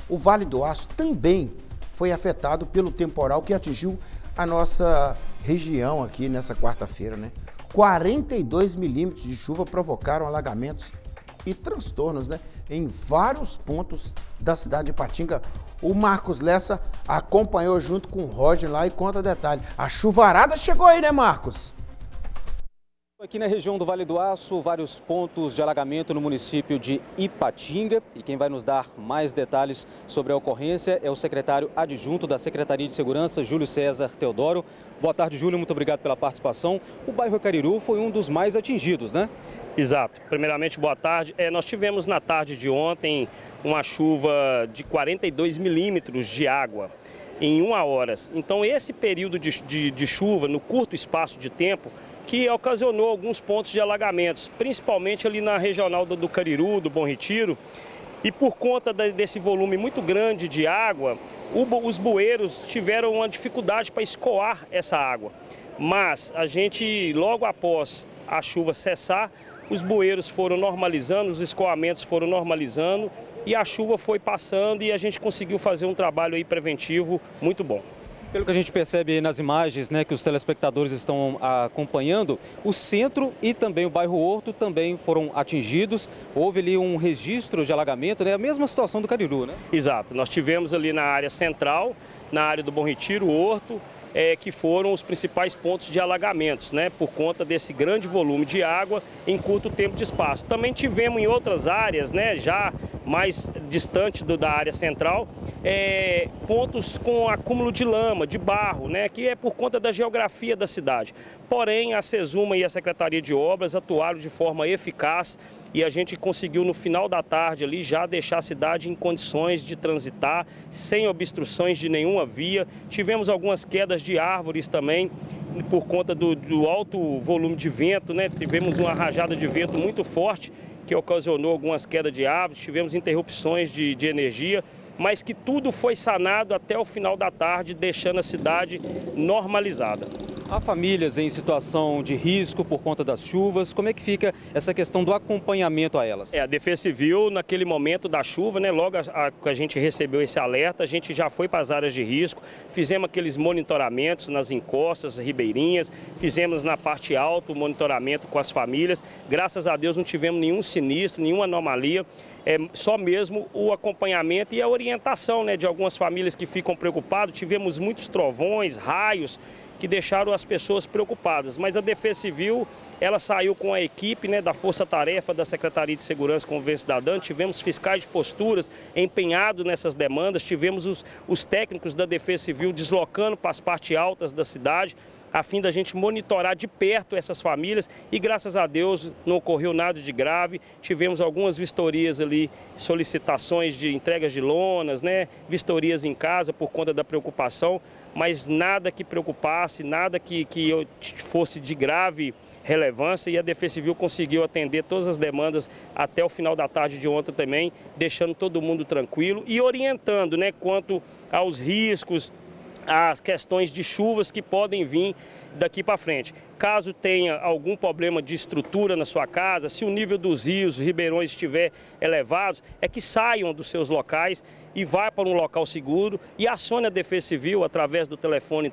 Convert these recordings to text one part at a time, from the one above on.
o Vale do Aço também foi afetado pelo temporal que atingiu a nossa região aqui nessa quarta-feira, né? 42 milímetros de chuva provocaram alagamentos e transtornos, né, em vários pontos da cidade de Ipatinga. O Marcos Lessa acompanhou junto com o Roger lá e conta detalhe. A chuvarada chegou aí, né, Marcos? Aqui na região do Vale do Aço, vários pontos de alagamento no município de Ipatinga. E quem vai nos dar mais detalhes sobre a ocorrência é o secretário adjunto da Secretaria de Segurança, Júlio César Teodoro. Boa tarde, Júlio. Muito obrigado pela participação. O bairro Cariru foi um dos mais atingidos, né? Exato. Primeiramente, boa tarde. Nós tivemos na tarde de ontem uma chuva de 42 milímetros de água em 1 hora. Então, esse período de chuva, no curto espaço de tempo, que ocasionou alguns pontos de alagamentos, principalmente ali na regional do Cariru, do Bom Retiro. E por conta desse volume muito grande de água, os bueiros tiveram uma dificuldade para escoar essa água. Mas a gente, logo após a chuva cessar, os bueiros foram normalizando, os escoamentos foram normalizando e a chuva foi passando e a gente conseguiu fazer um trabalho aí preventivo muito bom. Pelo que a gente percebe nas imagens, né, que os telespectadores estão acompanhando, o centro e também o bairro Horto também foram atingidos. Houve ali um registro de alagamento, né? A mesma situação do Cariru, né? Exato. Nós tivemos ali na área central, na área do Bom Retiro, Horto, que foram os principais pontos de alagamentos, né, por conta desse grande volume de água em curto tempo de espaço. Também tivemos em outras áreas, né, já mais distante da área central, pontos com acúmulo de lama, de barro, né, que é por conta da geografia da cidade. Porém, a Sesuma e a Secretaria de Obras atuaram de forma eficaz e a gente conseguiu no final da tarde ali já deixar a cidade em condições de transitar, sem obstruções de nenhuma via. Tivemos algumas quedas de árvores também, por conta do alto volume de vento, né? Tivemos uma rajada de vento muito forte que ocasionou algumas quedas de árvores, tivemos interrupções de energia, mas que tudo foi sanado até o final da tarde, deixando a cidade normalizada. Há famílias em situação de risco por conta das chuvas. Como é que fica essa questão do acompanhamento a elas? A Defesa Civil, naquele momento da chuva, né, logo que a gente recebeu esse alerta, a gente já foi para as áreas de risco, fizemos aqueles monitoramentos nas encostas ribeirinhas, fizemos na parte alta o monitoramento com as famílias. Graças a Deus não tivemos nenhum sinistro, nenhuma anomalia. Só mesmo o acompanhamento e a orientação, né, de algumas famílias que ficam preocupadas. Tivemos muitos trovões, raios, que deixaram as pessoas preocupadas. Mas a Defesa Civil, ela saiu com a equipe, né, da Força Tarefa da Secretaria de Segurança e Convivência Cidadã, tivemos fiscais de posturas empenhados nessas demandas, tivemos os técnicos da Defesa Civil deslocando para as partes altas da cidade, a fim da gente monitorar de perto essas famílias e, graças a Deus, não ocorreu nada de grave. Tivemos algumas vistorias ali, solicitações de entregas de lonas, né, vistorias em casa por conta da preocupação, mas nada que preocupasse, nada que fosse de grave relevância, e a Defesa Civil conseguiu atender todas as demandas até o final da tarde de ontem também, deixando todo mundo tranquilo e orientando, né, quanto aos riscos, as questões de chuvas que podem vir daqui para frente. Caso tenha algum problema de estrutura na sua casa, se o nível dos rios, ribeirões estiver elevados, é que saiam dos seus locais e vá para um local seguro e acione a Defesa Civil através do telefone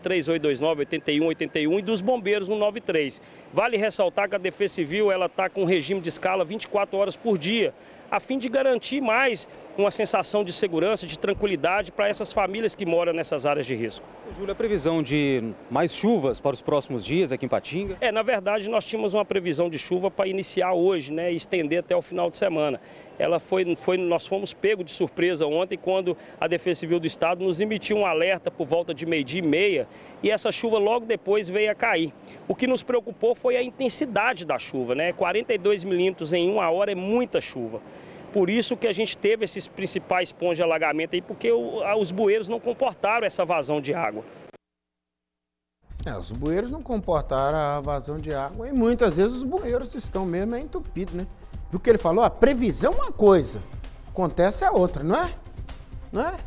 3829-8181 e dos bombeiros 193. Vale ressaltar que a Defesa Civil está com um regime de escala 24 horas por dia, a fim de garantir mais uma sensação de segurança, de tranquilidade para essas famílias que moram nessas áreas de risco. Júlio, a previsão de mais chuvas para os próximos dias aqui em Ipatinga? Na verdade, nós tínhamos uma previsão de chuva para iniciar hoje, né, e estender até o final de semana. Nós fomos pegos de surpresa ontem quando a Defesa Civil do Estado nos emitiu um alerta por volta de 12h30 e essa chuva logo depois veio a cair. O que nos preocupou foi a intensidade da chuva, né? 42 milímetros em 1 hora é muita chuva. Por isso que a gente teve esses principais pontos de alagamento aí, porque os bueiros não comportaram essa vazão de água. Os bueiros não comportaram a vazão de água e muitas vezes os bueiros estão mesmo entupidos, né? Viu o que ele falou? A previsão é uma coisa, acontece é outra, não é? Não é?